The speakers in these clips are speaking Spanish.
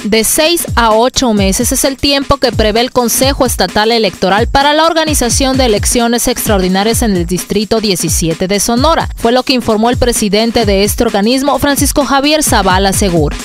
De 6 a 8 meses es el tiempo que prevé el Consejo Estatal Electoral para la organización de elecciones extraordinarias en el Distrito 17 de Sonora. Fue lo que informó el presidente de este organismo, Francisco Javier Zavala Segura.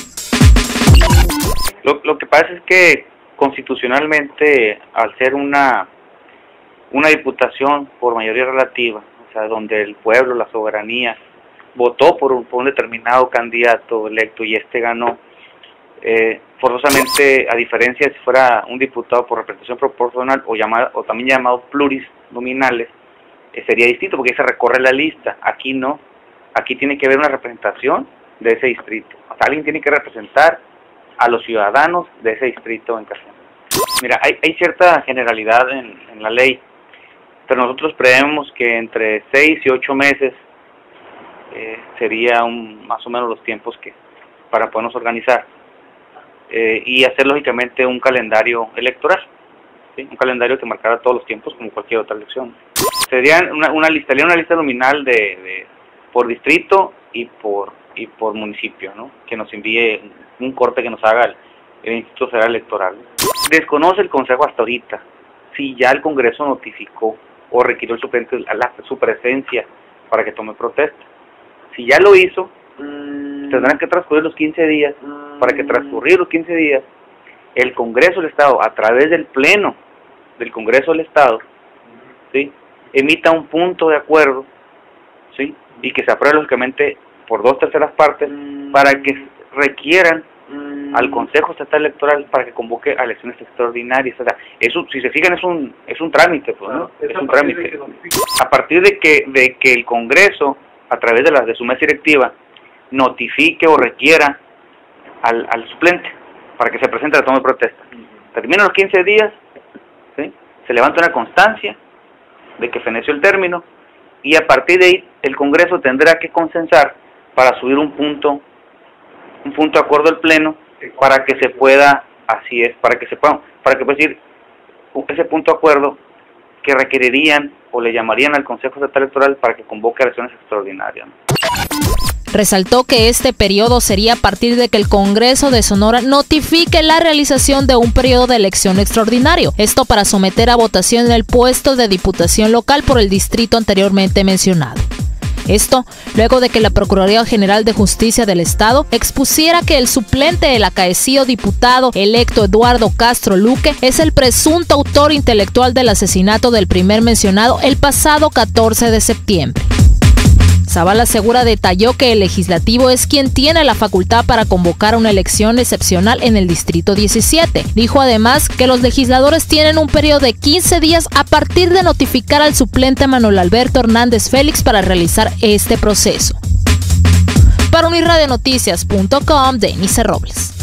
Lo que pasa es que constitucionalmente, al ser una diputación por mayoría relativa, o sea, donde el pueblo, la soberanía, votó por un determinado candidato electo y este ganó, forzosamente, a diferencia de si fuera un diputado por representación proporcional o también llamado plurinominales, sería distinto porque ahí se recorre la lista. Aquí no, aquí tiene que haber una representación de ese distrito. O sea, alguien tiene que representar a los ciudadanos de ese distrito en casa. Mira, hay cierta generalidad en la ley, pero nosotros prevemos que entre 6 y 8 meses sería más o menos los tiempos para podernos organizar. Y hacer lógicamente un calendario electoral, ¿sí? Un calendario que marcara todos los tiempos como cualquier otra elección. Sería una lista nominal por distrito y por municipio, ¿no? Que nos envíe un corte que nos haga el Instituto Federal Electoral. Desconoce el Consejo hasta ahorita si ya el Congreso notificó o requirió el suplente su presencia para que tome protesta. Si ya lo hizo, tendrán que transcurrir los 15 días. Para que transcurrir los 15 días, el Congreso del Estado, a través del Pleno del Congreso del Estado, ¿sí?, emita un punto de acuerdo, ¿sí?, y que se apruebe lógicamente por 2/3 partes, para que requieran al Consejo Estatal Electoral para que convoque a elecciones extraordinarias. O sea, eso, si se fijan, es un trámite, pues, ¿no? Es un trámite. A partir de que el Congreso, a través de su mesa directiva, notifique o requiera al suplente para que se presente a la toma de protesta. Terminan los 15 días, ¿sí?, se levanta una constancia de que feneció el término y a partir de ahí el Congreso tendrá que consensar para subir un punto de acuerdo al Pleno para que se pueda, para que pueda decir ese punto de acuerdo que requerirían o le llamarían al Consejo Estatal Electoral para que convoque elecciones extraordinarias, ¿no? Resaltó que este periodo sería a partir de que el Congreso de Sonora notifique la realización de un periodo de elección extraordinario, esto para someter a votación el puesto de diputación local por el distrito anteriormente mencionado. Esto luego de que la Procuraduría General de Justicia del Estado expusiera que el suplente del acaecido diputado electo Eduardo Castro Luque es el presunto autor intelectual del asesinato del primer mencionado el pasado 14 de septiembre. Zavala Segura detalló que el legislativo es quien tiene la facultad para convocar una elección excepcional en el Distrito 17. Dijo además que los legisladores tienen un periodo de 15 días a partir de notificar al suplente Manuel Alberto Hernández Félix para realizar este proceso. Para unirradionoticias.com, Denise Robles.